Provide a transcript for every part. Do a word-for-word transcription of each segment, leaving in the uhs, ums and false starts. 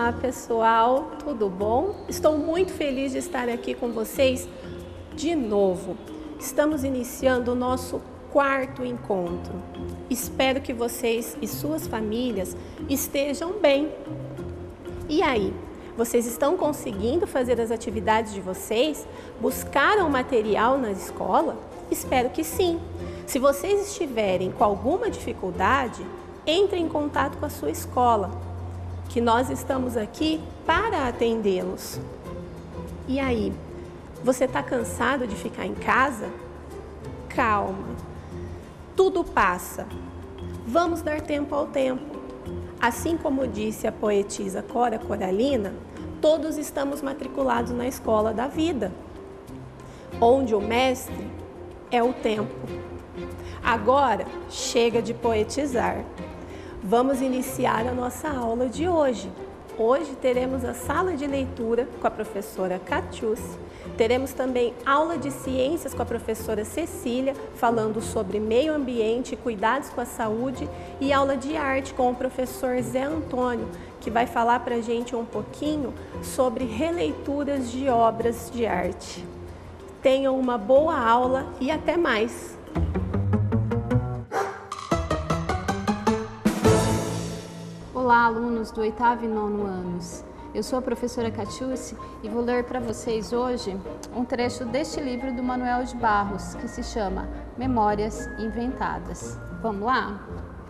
Olá pessoal, tudo bom? Estou muito feliz de estar aqui com vocês de novo. Estamos iniciando o nosso quarto encontro. Espero que vocês e suas famílias estejam bem. E aí, vocês estão conseguindo fazer as atividades de vocês? Buscaram material na escola? Espero que sim. Se vocês estiverem com alguma dificuldade, entre em contato com a sua escola, que nós estamos aqui para atendê-los. E aí, você está cansado de ficar em casa? Calma, tudo passa. Vamos dar tempo ao tempo. Assim como disse a poetisa Cora Coralina, todos estamos matriculados na escola da vida, onde o mestre é o tempo. Agora, chega de poetizar. Vamos iniciar a nossa aula de hoje. Hoje teremos a sala de leitura com a professora Catiúcia. Teremos também aula de ciências com a professora Cecília, falando sobre meio ambiente e cuidados com a saúde, e aula de arte com o professor Zé Antônio, que vai falar para a gente um pouquinho sobre releituras de obras de arte. Tenham uma boa aula e até mais! Olá, alunos do oitavo e nono anos. Eu sou a professora Catiúcia e vou ler para vocês hoje um trecho deste livro do Manuel de Barros, que se chama Memórias Inventadas. Vamos lá?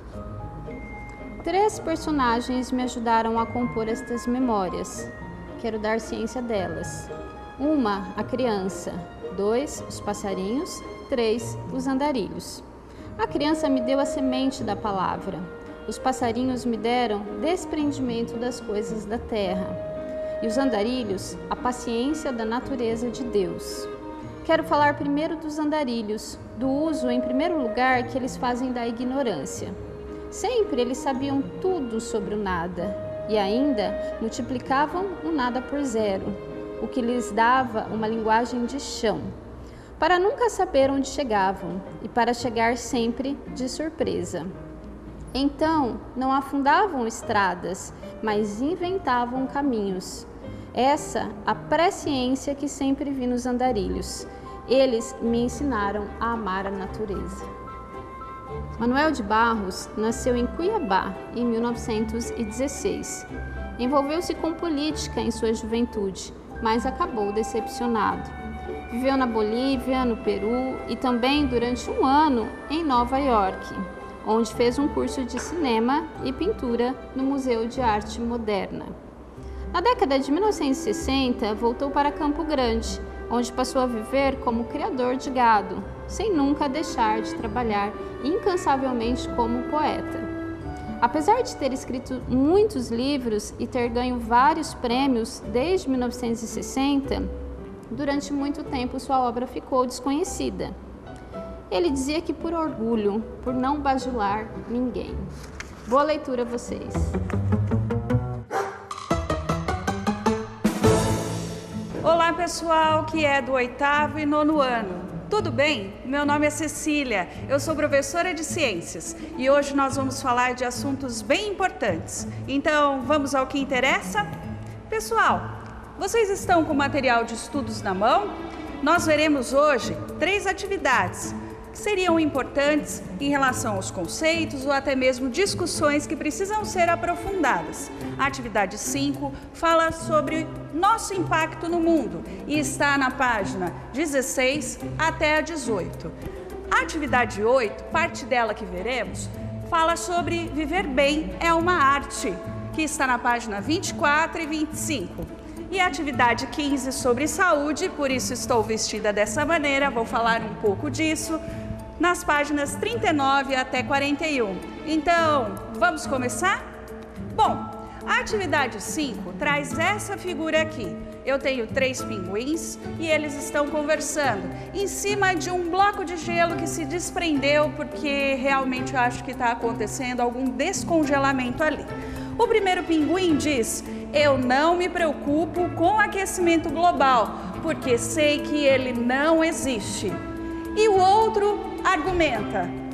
Três personagens me ajudaram a compor estas memórias. Quero dar ciência delas. Uma, a criança. Dois, os passarinhos. Três, os andarilhos. A criança me deu a semente da palavra. Os passarinhos me deram desprendimento das coisas da terra, e os andarilhos, a paciência da natureza de Deus. Quero falar primeiro dos andarilhos, do uso, em primeiro lugar, que eles fazem da ignorância. Sempre eles sabiam tudo sobre o nada, e ainda multiplicavam o nada por zero, o que lhes dava uma linguagem de chão, para nunca saber onde chegavam, e para chegar sempre de surpresa. Então, não afundavam estradas, mas inventavam caminhos. Essa a presciência que sempre vi nos andarilhos. Eles me ensinaram a amar a natureza. Manuel de Barros nasceu em Cuiabá em mil novecentos e dezesseis. Envolveu-se com política em sua juventude, mas acabou decepcionado. Viveu na Bolívia, no Peru e também durante um ano em Nova York, onde fez um curso de cinema e pintura no Museu de Arte Moderna. Na década de mil novecentos e sessenta, voltou para Campo Grande, onde passou a viver como criador de gado, sem nunca deixar de trabalhar incansavelmente como poeta. Apesar de ter escrito muitos livros e ter ganho vários prêmios desde mil novecentos e sessenta, durante muito tempo sua obra ficou desconhecida. Ele dizia que por orgulho, por não bajular ninguém. Boa leitura a vocês. Olá pessoal que é do oitavo e nono ano. Tudo bem? Meu nome é Cecília, eu sou professora de ciências e hoje nós vamos falar de assuntos bem importantes. Então vamos ao que interessa? Pessoal, vocês estão com o material de estudos na mão? Nós veremos hoje três atividades que seriam importantes em relação aos conceitos ou até mesmo discussões que precisam ser aprofundadas. A atividade cinco fala sobre nosso impacto no mundo e está na página dezesseis até a dezoito. A atividade oito, parte dela que veremos, fala sobre viver bem é uma arte, que está na página vinte e quatro e vinte e cinco. E a atividade quinze sobre saúde, por isso estou vestida dessa maneira, vou falar um pouco disso, nas páginas trinta e nove até quarenta e um. Então, vamos começar? Bom, a atividade cinco traz essa figura aqui. Eu tenho três pinguins e eles estão conversando em cima de um bloco de gelo que se desprendeu porque realmente eu acho que está acontecendo algum descongelamento ali. O primeiro pinguim diz: eu não me preocupo com o aquecimento global, porque sei que ele não existe. E o outro argumenta: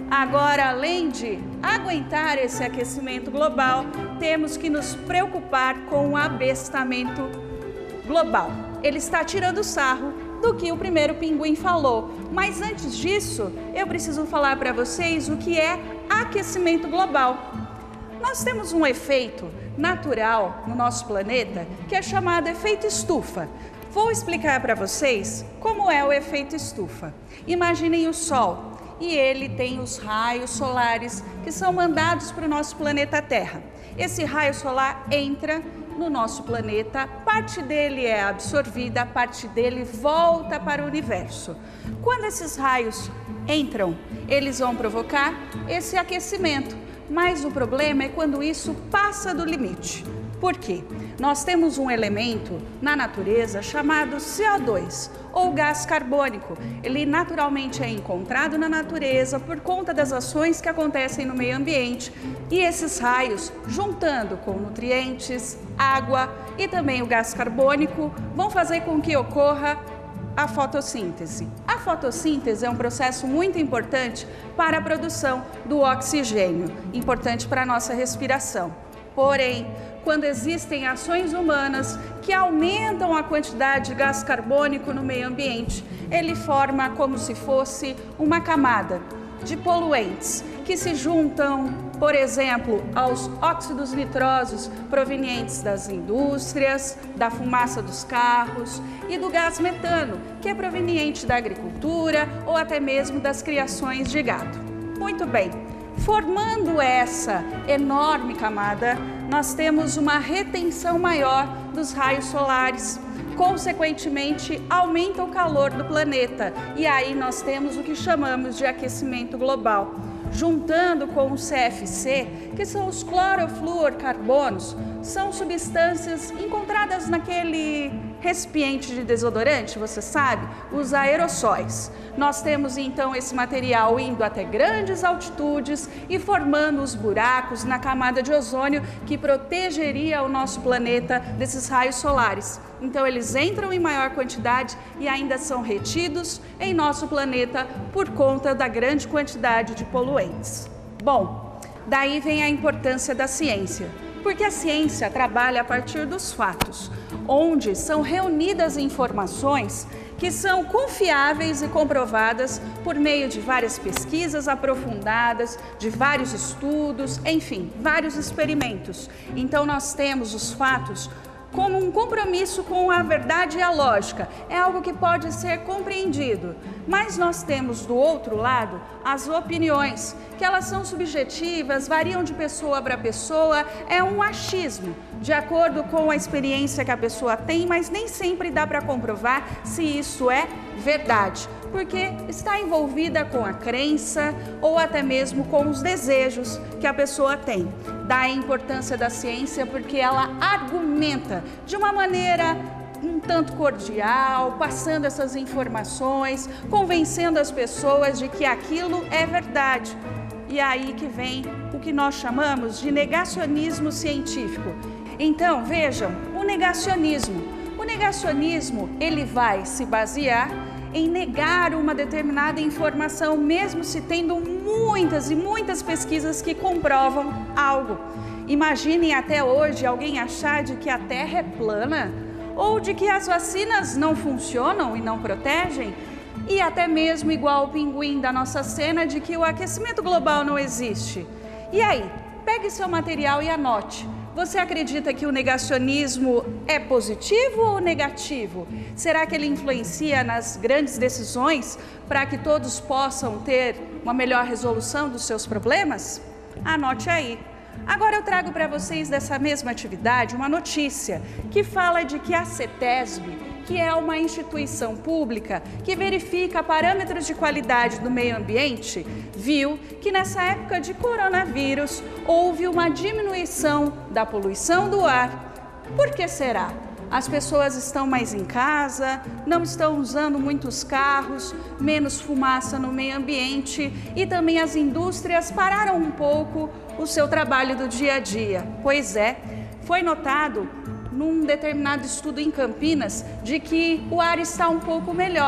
Agora, além de aguentar esse aquecimento global, temos que nos preocupar com o abestamento global. Ele está tirando sarro do que o primeiro pinguim falou. Mas antes disso, eu preciso falar para vocês o que é aquecimento global. Nós temos um efeito natural no nosso planeta que é chamado efeito estufa. Vou explicar para vocês como é o efeito estufa. Imaginem o Sol e ele tem os raios solares que são mandados para o nosso planeta Terra. Esse raio solar entra no nosso planeta, parte dele é absorvida, parte dele volta para o universo. Quando esses raios entram, eles vão provocar esse aquecimento, mas o problema é quando isso passa do limite. Por quê? Nós temos um elemento na natureza chamado C O dois, ou gás carbônico. Ele naturalmente é encontrado na natureza por conta das ações que acontecem no meio ambiente. E esses raios, juntando com nutrientes, água e também o gás carbônico, vão fazer com que ocorra a fotossíntese. A fotossíntese é um processo muito importante para a produção do oxigênio, importante para a nossa respiração. Porém, quando existem ações humanas que aumentam a quantidade de gás carbônico no meio ambiente, ele forma como se fosse uma camada de poluentes que se juntam, por exemplo, aos óxidos nitrosos provenientes das indústrias, da fumaça dos carros e do gás metano, que é proveniente da agricultura ou até mesmo das criações de gado. Muito bem. Formando essa enorme camada, nós temos uma retenção maior dos raios solares. Consequentemente, aumenta o calor do planeta e aí nós temos o que chamamos de aquecimento global. Juntando com o C F C, que são os clorofluorcarbonos, são substâncias encontradas naquele recipiente de desodorante, você sabe, os aerossóis. Nós temos então esse material indo até grandes altitudes e formando os buracos na camada de ozônio que protegeria o nosso planeta desses raios solares. Então eles entram em maior quantidade e ainda são retidos em nosso planeta por conta da grande quantidade de poluentes. Bom, daí vem a importância da ciência. Porque a ciência trabalha a partir dos fatos, onde são reunidas informações que são confiáveis e comprovadas por meio de várias pesquisas aprofundadas, de vários estudos, enfim, vários experimentos. Então nós temos os fatos como um compromisso com a verdade e a lógica. É algo que pode ser compreendido. Mas nós temos do outro lado as opiniões, que elas são subjetivas, variam de pessoa para pessoa, é um achismo, de acordo com a experiência que a pessoa tem, mas nem sempre dá para comprovar se isso é verdade, porque está envolvida com a crença ou até mesmo com os desejos que a pessoa tem. Daí a importância da ciência, porque ela argumenta de uma maneira um tanto cordial, passando essas informações, convencendo as pessoas de que aquilo é verdade. E aí que vem o que nós chamamos de negacionismo científico. Então, vejam, o negacionismo. O negacionismo, ele vai se basear em negar uma determinada informação, mesmo se tendo muitas e muitas pesquisas que comprovam algo. Imaginem até hoje alguém achar de que a Terra é plana, ou de que as vacinas não funcionam e não protegem, e até mesmo igual o pinguim da nossa cena de que o aquecimento global não existe. E aí, pegue seu material e anote. Você acredita que o negacionismo é positivo ou negativo? Será que ele influencia nas grandes decisões para que todos possam ter uma melhor resolução dos seus problemas? Anote aí. Agora eu trago para vocês dessa mesma atividade uma notícia que fala de que a CETESB, que é uma instituição pública que verifica parâmetros de qualidade do meio ambiente, viu que nessa época de coronavírus houve uma diminuição da poluição do ar. Por que será? As pessoas estão mais em casa, não estão usando muitos carros, menos fumaça no meio ambiente e também as indústrias pararam um pouco o seu trabalho do dia a dia. Pois é, foi notado num determinado estudo em Campinas de que o ar está um pouco melhor.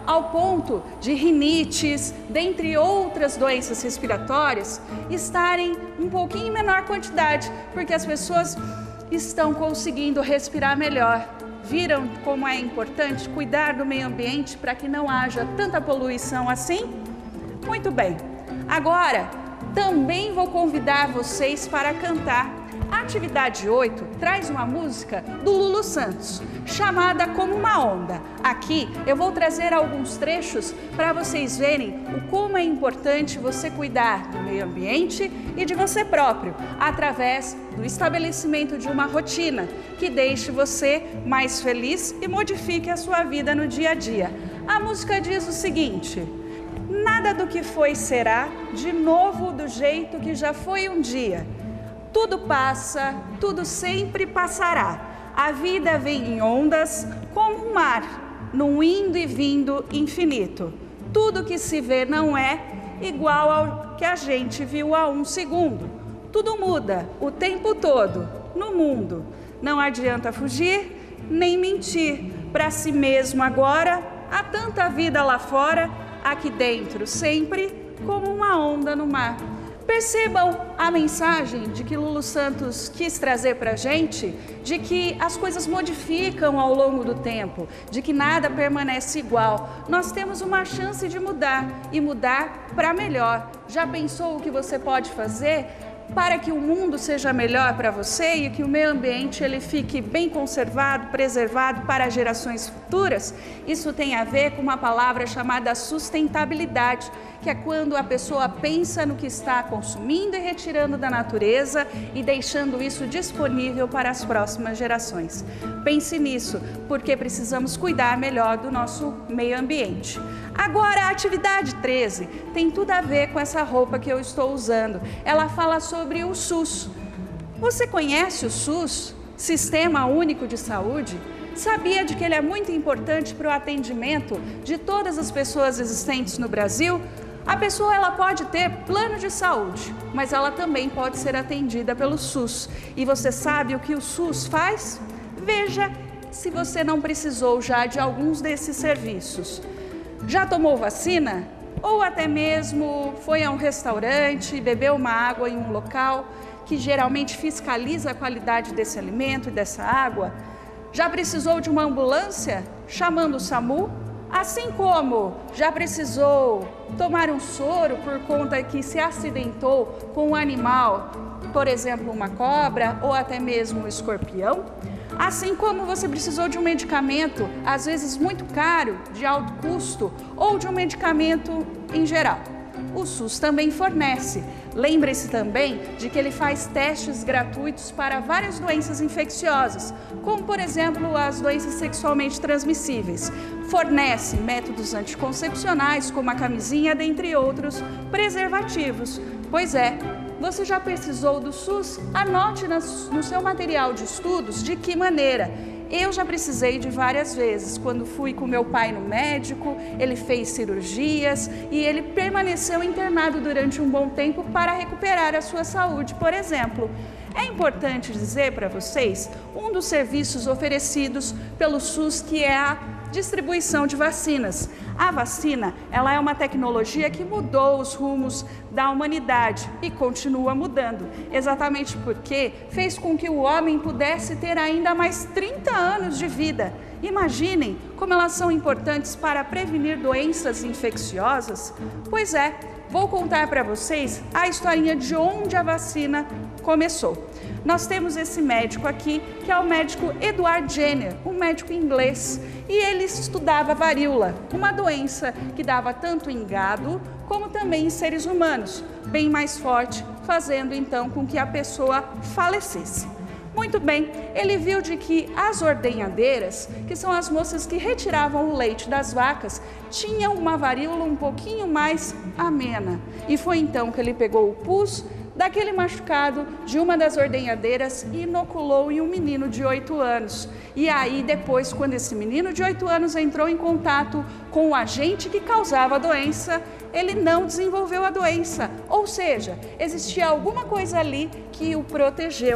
ao ponto de rinites, dentre outras doenças respiratórias, estarem um pouquinho em menor quantidade, porque as pessoas estão conseguindo respirar melhor. Viram como é importante cuidar do meio ambiente para que não haja tanta poluição assim? Muito bem. Agora, também vou convidar vocês para cantar. A atividade oito traz uma música do Lulu Santos, chamada Como uma Onda. Aqui eu vou trazer alguns trechos para vocês verem o como é importante você cuidar do meio ambiente e de você próprio, através do estabelecimento de uma rotina que deixe você mais feliz e modifique a sua vida no dia a dia. A música diz o seguinte: nada do que foi será de novo do jeito que já foi um dia. Tudo passa, tudo sempre passará. A vida vem em ondas como um mar, num indo e vindo infinito. Tudo que se vê não é igual ao que a gente viu há um segundo. Tudo muda o tempo todo no mundo. Não adianta fugir nem mentir para si mesmo agora. Há tanta vida lá fora, aqui dentro sempre como uma onda no mar. Percebam a mensagem de que Lulu Santos quis trazer para a gente, de que as coisas modificam ao longo do tempo, de que nada permanece igual. Nós temos uma chance de mudar e mudar para melhor. Já pensou o que você pode fazer para que o mundo seja melhor para você e que o meio ambiente ele fique bem conservado, preservado para gerações futuras? Isso tem a ver com uma palavra chamada sustentabilidade, que é quando a pessoa pensa no que está consumindo e retirando da natureza e deixando isso disponível para as próximas gerações. Pense nisso, porque precisamos cuidar melhor do nosso meio ambiente. Agora, a atividade treze tem tudo a ver com essa roupa que eu estou usando. Ela fala sobre o SUS. Você conhece o SUS? Sistema Único de Saúde? Sabia de que ele é muito importante para o atendimento de todas as pessoas existentes no Brasil? A pessoa ela pode ter plano de saúde, mas ela também pode ser atendida pelo SUS. E você sabe o que o SUS faz? Veja se você não precisou já de alguns desses serviços. Já tomou vacina? Ou até mesmo foi a um restaurante e bebeu uma água em um local que geralmente fiscaliza a qualidade desse alimento e dessa água? Já precisou de uma ambulância chamando o SAMU? Assim como já precisou tomar um soro por conta que se acidentou com um animal, por exemplo, uma cobra ou até mesmo um escorpião? Assim como você precisou de um medicamento, às vezes muito caro, de alto custo, ou de um medicamento em geral. O SUS também fornece. Lembre-se também de que ele faz testes gratuitos para várias doenças infecciosas, como por exemplo as doenças sexualmente transmissíveis. Fornece métodos anticoncepcionais, como a camisinha, dentre outros, preservativos. Pois é, você já precisou do SUS? Anote no seu material de estudos de que maneira. Eu já precisei de várias vezes. Quando fui com meu pai no médico, ele fez cirurgias e ele permaneceu internado durante um bom tempo para recuperar a sua saúde, por exemplo. É importante dizer para vocês um dos serviços oferecidos pelo SUS, que é a distribuição de vacinas. A vacina, ela é uma tecnologia que mudou os rumos da humanidade e continua mudando, exatamente porque fez com que o homem pudesse ter ainda mais trinta anos de vida. Imaginem como elas são importantes para prevenir doenças infecciosas. Pois é, vou contar para vocês a historinha de onde a vacina começou. Nós temos esse médico aqui, que é o médico Edward Jenner, um médico inglês, e ele estudava varíola, uma doença que dava tanto em gado como também em seres humanos, bem mais forte, fazendo então com que a pessoa falecesse. Muito bem, ele viu de que as ordenhadeiras, que são as moças que retiravam o leite das vacas, tinham uma varíola um pouquinho mais amena. E foi então que ele pegou o pus daquele machucado de uma das ordenhadeiras e inoculou em um menino de oito anos. E aí depois, quando esse menino de oito anos entrou em contato com o agente que causava a doença, ele não desenvolveu a doença. Ou seja, existia alguma coisa ali que o protegeu.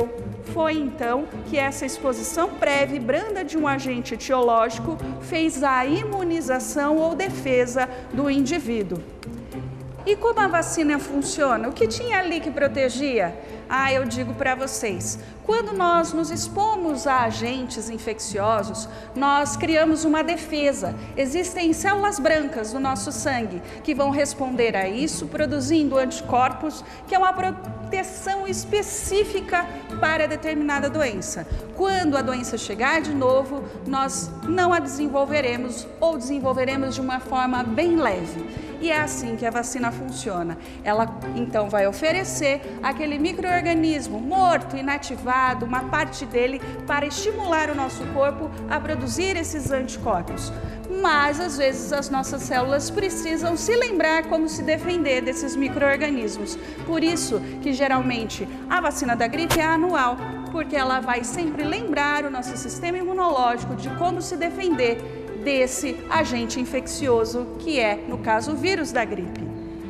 Foi então que essa exposição prévia e branda de um agente etiológico fez a imunização ou defesa do indivíduo. E como a vacina funciona? O que tinha ali que protegia? Ah, eu digo para vocês, quando nós nos expomos a agentes infecciosos, nós criamos uma defesa. Existem células brancas no nosso sangue que vão responder a isso, produzindo anticorpos, que é uma proteção específica para determinada doença. Quando a doença chegar de novo, nós não a desenvolveremos ou desenvolveremos de uma forma bem leve. E é assim que a vacina funciona. Ela, então, vai oferecer aquele micro-organismo morto, inativado, uma parte dele, para estimular o nosso corpo a produzir esses anticorpos. Mas, às vezes, as nossas células precisam se lembrar como se defender desses micro-organismos. Por isso que, geralmente, a vacina da gripe é anual, porque ela vai sempre lembrar o nosso sistema imunológico de como se defender desse agente infeccioso que é, no caso, o vírus da gripe.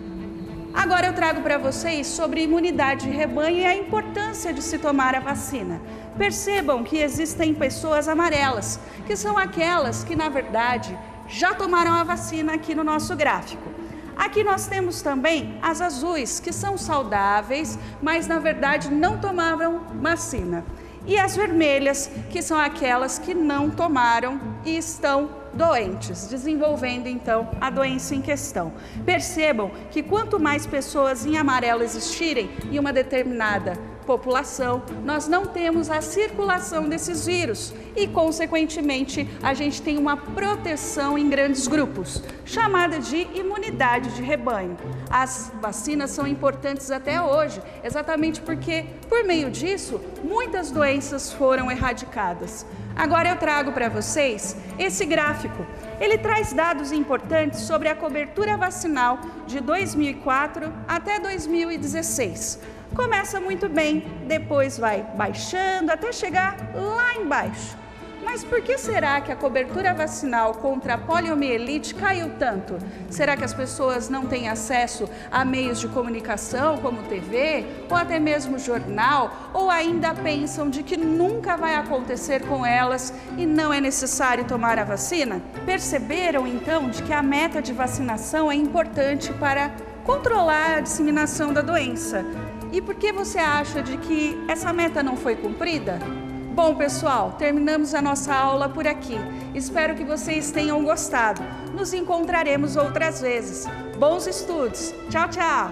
Agora eu trago para vocês sobre imunidade de rebanho e a importância de se tomar a vacina. Percebam que existem pessoas amarelas, que são aquelas que, na verdade, já tomaram a vacina aqui no nosso gráfico. Aqui nós temos também as azuis, que são saudáveis, mas, na verdade, não tomaram vacina. E as vermelhas, que são aquelas que não tomaram e estão doentes, desenvolvendo então a doença em questão. Percebam que quanto mais pessoas em amarelo existirem em uma determinada população, nós não temos a circulação desses vírus e, consequentemente, a gente tem uma proteção em grandes grupos, chamada de imunidade de rebanho. As vacinas são importantes até hoje, exatamente porque, por meio disso, muitas doenças foram erradicadas. Agora eu trago para vocês esse gráfico. Ele traz dados importantes sobre a cobertura vacinal de dois mil e quatro até dois mil e dezesseis. Começa muito bem, depois vai baixando até chegar lá embaixo. Mas por que será que a cobertura vacinal contra a poliomielite caiu tanto? Será que as pessoas não têm acesso a meios de comunicação, como T V, ou até mesmo jornal, ou ainda pensam de que nunca vai acontecer com elas e não é necessário tomar a vacina? Perceberam, então, de que a meta de vacinação é importante para controlar a disseminação da doença? E por que você acha de que essa meta não foi cumprida? Bom, pessoal, terminamos a nossa aula por aqui. Espero que vocês tenham gostado. Nos encontraremos outras vezes. Bons estudos. Tchau, tchau.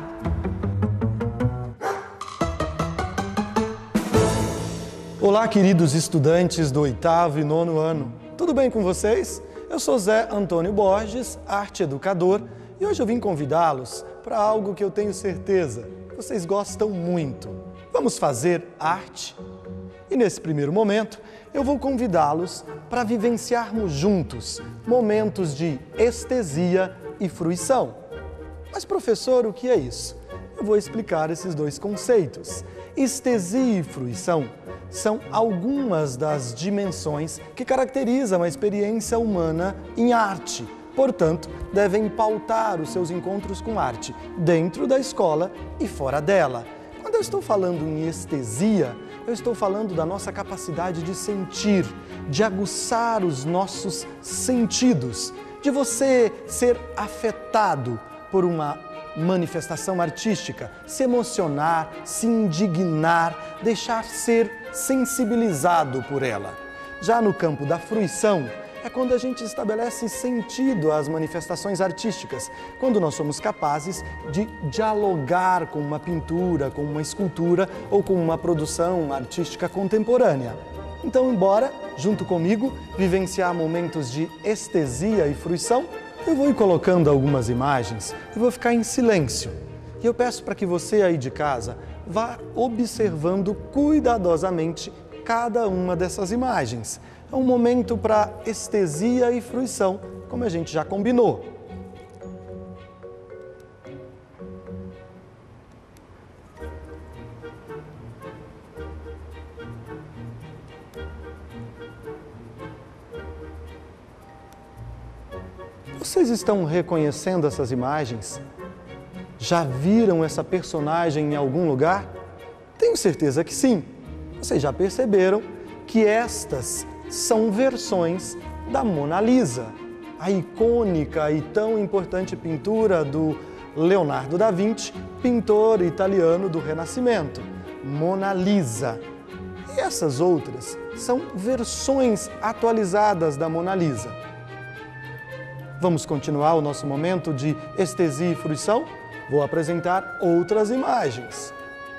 Olá, queridos estudantes do oitavo e nono ano. Tudo bem com vocês? Eu sou Zé Antônio Borges, arte educador, e hoje eu vim convidá-los para algo que eu tenho certeza que vocês gostam muito. Vamos fazer arte? E nesse primeiro momento, eu vou convidá-los para vivenciarmos juntos momentos de estesia e fruição. Mas, professor, o que é isso? Eu vou explicar esses dois conceitos. Estesia e fruição são algumas das dimensões que caracterizam a experiência humana em arte. Portanto, devem pautar os seus encontros com arte dentro da escola e fora dela. Quando eu estou falando em estesia, eu estou falando da nossa capacidade de sentir, de aguçar os nossos sentidos, de você ser afetado por uma manifestação artística, se emocionar, se indignar, deixar ser sensibilizado por ela. Já no campo da fruição, é quando a gente estabelece sentido às manifestações artísticas, quando nós somos capazes de dialogar com uma pintura, com uma escultura ou com uma produção artística contemporânea. Então, embora, junto comigo, vivenciar momentos de estesia e fruição, eu vou ir colocando algumas imagens e vou ficar em silêncio. E eu peço para que você aí de casa vá observando cuidadosamente cada uma dessas imagens. É um momento para estesia e fruição, como a gente já combinou. Vocês estão reconhecendo essas imagens? Já viram essa personagem em algum lugar? Tenho certeza que sim. Vocês já perceberam que estas são versões da Mona Lisa, a icônica e tão importante pintura do Leonardo da Vinci, pintor italiano do Renascimento, Mona Lisa. E essas outras são versões atualizadas da Mona Lisa. Vamos continuar o nosso momento de estesia e fruição? Vou apresentar outras imagens.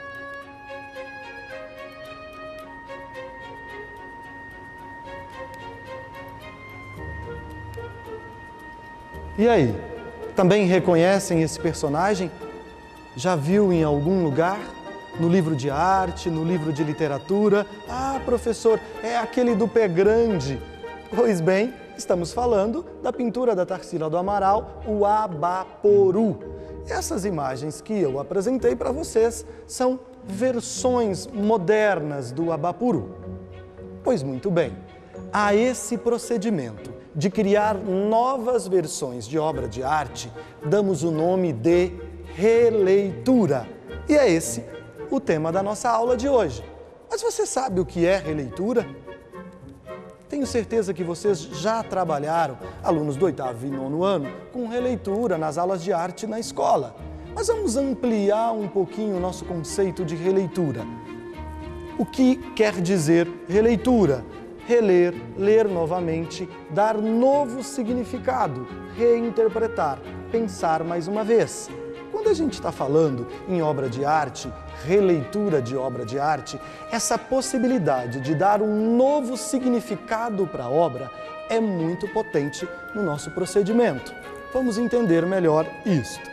E aí, também reconhecem esse personagem? Já viu em algum lugar? No livro de arte, no livro de literatura? Ah, professor, é aquele do pé grande. Pois bem, estamos falando da pintura da Tarsila do Amaral, o Abaporu. Essas imagens que eu apresentei para vocês são versões modernas do Abaporu. Pois muito bem, a esse procedimento de criar novas versões de obra de arte, damos o nome de releitura. E é esse o tema da nossa aula de hoje. Mas você sabe o que é releitura? Tenho certeza que vocês já trabalharam, alunos do oitavo e nono ano, com releitura nas aulas de arte na escola. Mas vamos ampliar um pouquinho o nosso conceito de releitura. O que quer dizer releitura? Reler, ler novamente, dar novo significado, reinterpretar, pensar mais uma vez. Quando a gente está falando em obra de arte, releitura de obra de arte, essa possibilidade de dar um novo significado para a obra é muito potente no nosso procedimento. Vamos entender melhor isto.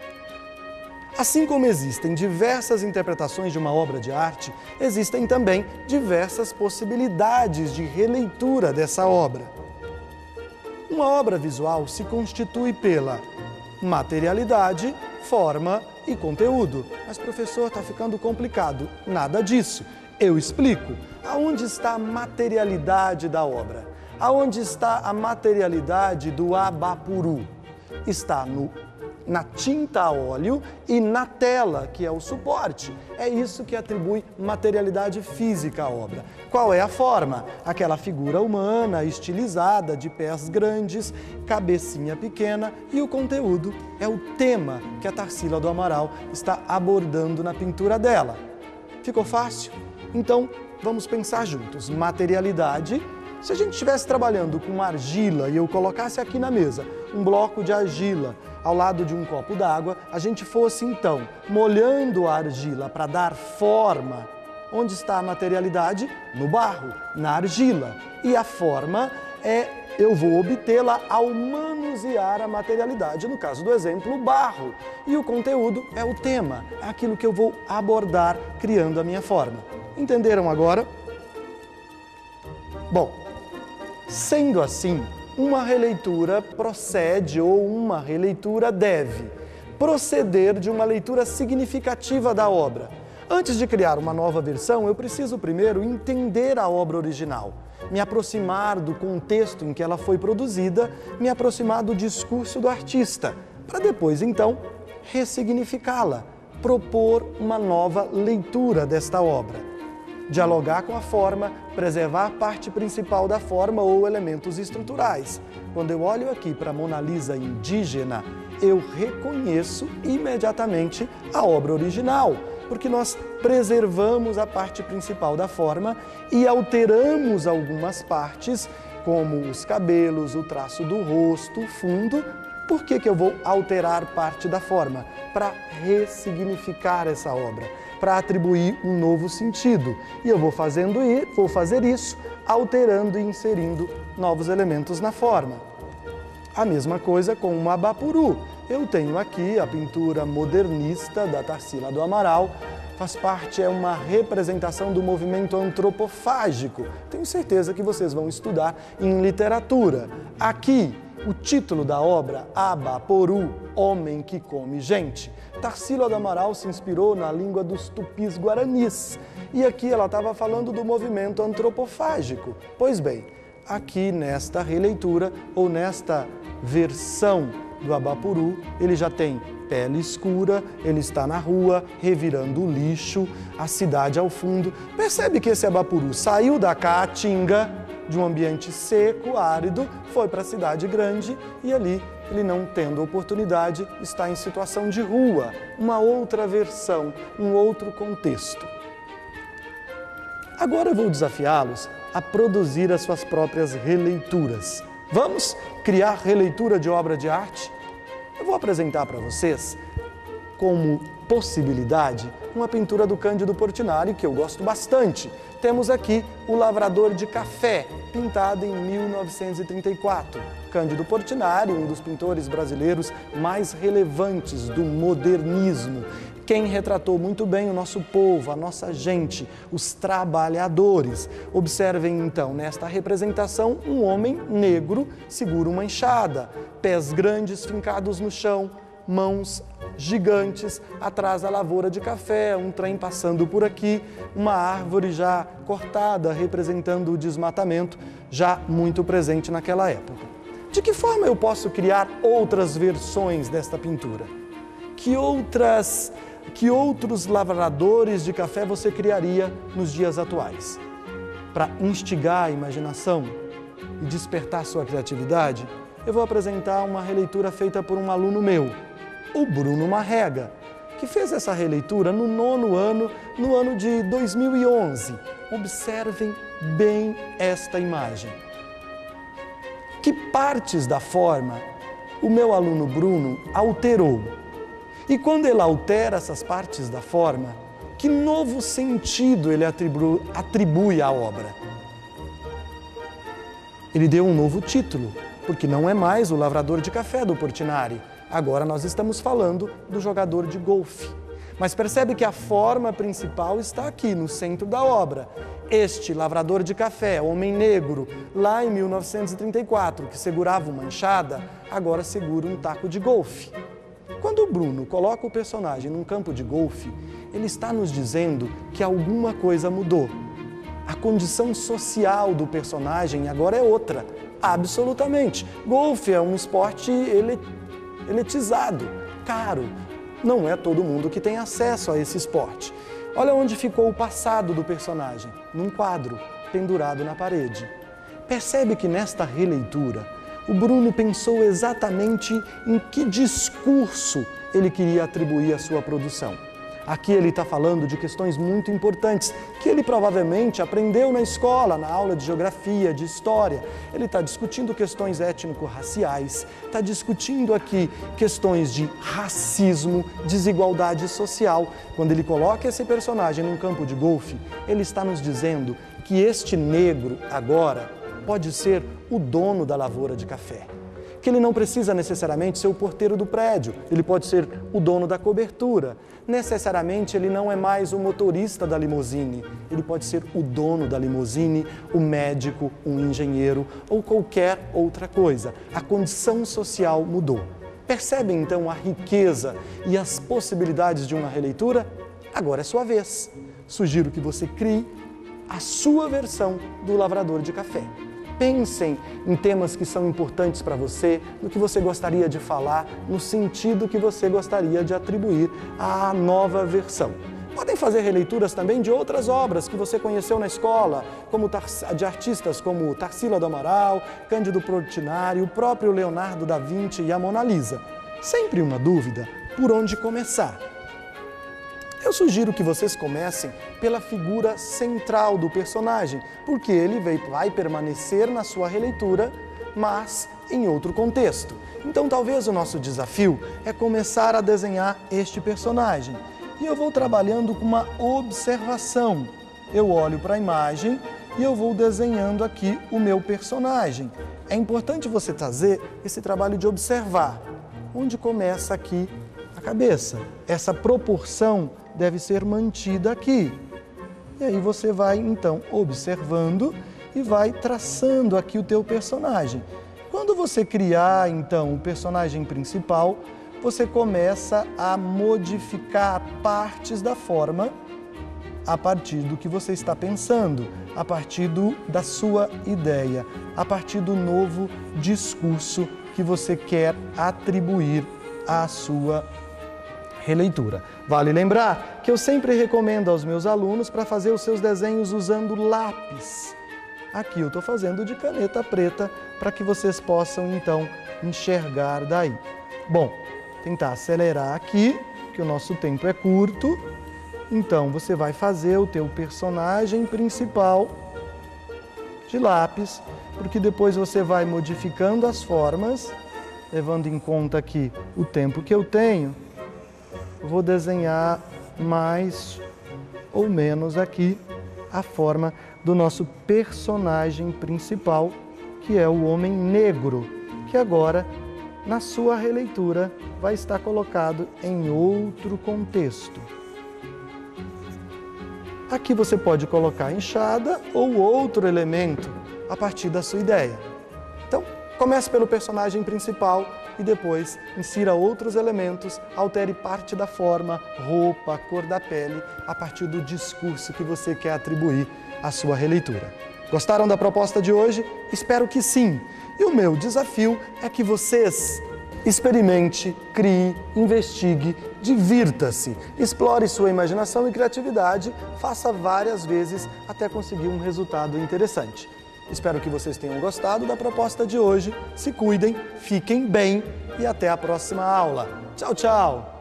Assim como existem diversas interpretações de uma obra de arte, existem também diversas possibilidades de releitura dessa obra. Uma obra visual se constitui pela materialidade, forma e conteúdo. Mas, professor, está ficando complicado. Nada disso. Eu explico. Aonde está a materialidade da obra? Aonde está a materialidade do Abaporu? Está no na tinta a óleo e na tela, que é o suporte. É isso que atribui materialidade física à obra. Qual é a forma? Aquela figura humana, estilizada, de pés grandes, cabecinha pequena, e o conteúdo é o tema que a Tarsila do Amaral está abordando na pintura dela. Ficou fácil? Então, vamos pensar juntos. Materialidade. Se a gente estivesse trabalhando com argila e eu colocasse aqui na mesa um bloco de argila ao lado de um copo d'água, a gente fosse então molhando a argila para dar forma. Onde está a materialidade? No barro, na argila. E a forma é, eu vou obtê-la ao manusear a materialidade, no caso do exemplo, o barro. E o conteúdo é o tema, é aquilo que eu vou abordar criando a minha forma. Entenderam agora? Bom, sendo assim, uma releitura procede ou uma releitura deve proceder de uma leitura significativa da obra. Antes de criar uma nova versão, eu preciso primeiro entender a obra original, me aproximar do contexto em que ela foi produzida, me aproximar do discurso do artista, para depois, então, ressignificá-la, propor uma nova leitura desta obra. Dialogar com a forma, preservar a parte principal da forma ou elementos estruturais. Quando eu olho aqui para a Mona Lisa indígena, eu reconheço imediatamente a obra original, porque nós preservamos a parte principal da forma e alteramos algumas partes, como os cabelos, o traço do rosto, o fundo. Por que que eu vou alterar parte da forma? Para ressignificar essa obra, para atribuir um novo sentido. E eu vou fazendo vou fazer isso alterando e inserindo novos elementos na forma. A mesma coisa com o Abaporu. Eu tenho aqui a pintura modernista da Tarsila do Amaral, faz parte, é uma representação do movimento antropofágico. Tenho certeza que vocês vão estudar em literatura. Aqui, o título da obra, Abaporu, Homem que Come Gente. Tarsila do Amaral se inspirou na língua dos tupis guaranis. E aqui ela estava falando do movimento antropofágico. Pois bem, aqui nesta releitura ou nesta versão do Abapuru, ele já tem pele escura, ele está na rua, revirando o lixo, a cidade ao fundo. Percebe que esse Abapuru saiu da caatinga, de um ambiente seco, árido, foi para a cidade grande e ali, ele não tendo oportunidade, está em situação de rua, uma outra versão, um outro contexto. Agora eu vou desafiá-los a produzir as suas próprias releituras. Vamos criar releitura de obra de arte? Eu vou apresentar para vocês, como possibilidade, uma pintura do Cândido Portinari, que eu gosto bastante. Temos aqui o Lavrador de Café, pintado em mil novecentos e trinta e quatro. Cândido Portinari, um dos pintores brasileiros mais relevantes do modernismo. Quem retratou muito bem o nosso povo, a nossa gente, os trabalhadores. Observem então, nesta representação, um homem negro segura uma enxada, pés grandes fincados no chão, mãos gigantes atrás da lavoura de café, um trem passando por aqui, uma árvore já cortada representando o desmatamento, já muito presente naquela época. De que forma eu posso criar outras versões desta pintura? Que outras, que outros lavradores de café você criaria nos dias atuais? Para instigar a imaginação e despertar sua criatividade, eu vou apresentar uma releitura feita por um aluno meu, o Bruno Marrega, que fez essa releitura no nono ano, no ano de dois mil e onze. Observem bem esta imagem. Que partes da forma o meu aluno Bruno alterou? E quando ele altera essas partes da forma, que novo sentido ele atribu- atribui à obra? Ele deu um novo título, porque não é mais o Lavrador de Café do Portinari. Agora nós estamos falando do jogador de golfe. Mas percebe que a forma principal está aqui, no centro da obra. Este lavrador de café, homem negro, lá em mil novecentos e trinta e quatro, que segurava uma enxada, agora segura um taco de golfe. Quando o Bruno coloca o personagem num campo de golfe, ele está nos dizendo que alguma coisa mudou. A condição social do personagem agora é outra, absolutamente. Golfe é um esporte ele elitizado, caro. Não é todo mundo que tem acesso a esse esporte. Olha onde ficou o passado do personagem, num quadro pendurado na parede. Percebe que nesta releitura, o Bruno pensou exatamente em que discurso ele queria atribuir à sua produção. Aqui ele está falando de questões muito importantes que ele provavelmente aprendeu na escola, na aula de geografia, de história. Ele está discutindo questões étnico-raciais, está discutindo aqui questões de racismo, desigualdade social. Quando ele coloca esse personagem num campo de golfe, ele está nos dizendo que este negro agora pode ser o dono da lavoura de café. Que ele não precisa necessariamente ser o porteiro do prédio, ele pode ser o dono da cobertura. Necessariamente ele não é mais o motorista da limusine, ele pode ser o dono da limusine, o médico, um engenheiro ou qualquer outra coisa. A condição social mudou. Percebem então a riqueza e as possibilidades de uma releitura? Agora é sua vez. Sugiro que você crie a sua versão do Lavrador de Café. Pensem em temas que são importantes para você, no que você gostaria de falar, no sentido que você gostaria de atribuir à nova versão. Podem fazer releituras também de outras obras que você conheceu na escola, como de artistas como Tarsila do Amaral, Cândido Portinari, o próprio Leonardo da Vinci e a Mona Lisa. Sempre uma dúvida, por onde começar? Eu sugiro que vocês comecem pela figura central do personagem, porque ele vai permanecer na sua releitura, mas em outro contexto. Então talvez o nosso desafio é começar a desenhar este personagem. E eu vou trabalhando com uma observação. Eu olho para a imagem e eu vou desenhando aqui o meu personagem. É importante você fazer esse trabalho de observar. Onde começa aqui a cabeça? Essa proporção deve ser mantida aqui. E aí você vai, então, observando e vai traçando aqui o teu personagem. Quando você criar, então, o personagem principal, você começa a modificar partes da forma a partir do que você está pensando, a partir do, da sua ideia, a partir do novo discurso que você quer atribuir à sua releitura. Vale lembrar que eu sempre recomendo aos meus alunos para fazer os seus desenhos usando lápis. Aqui eu estou fazendo de caneta preta para que vocês possam então enxergar daí. Bom, tentar acelerar aqui, que o nosso tempo é curto. Então você vai fazer o teu personagem principal de lápis, porque depois você vai modificando as formas, levando em conta aqui o tempo que eu tenho. Eu vou desenhar mais ou menos aqui a forma do nosso personagem principal, que é o Homem Negro, que agora, na sua releitura, vai estar colocado em outro contexto. Aqui você pode colocar enxada ou outro elemento a partir da sua ideia. Então, comece pelo personagem principal e depois insira outros elementos, altere parte da forma, roupa, cor da pele, a partir do discurso que você quer atribuir à sua releitura. Gostaram da proposta de hoje? Espero que sim! E o meu desafio é que vocês experimente, crie, investigue, divirta-se, explore sua imaginação e criatividade, faça várias vezes até conseguir um resultado interessante. Espero que vocês tenham gostado da proposta de hoje. Se cuidem, fiquem bem e até a próxima aula. Tchau, tchau!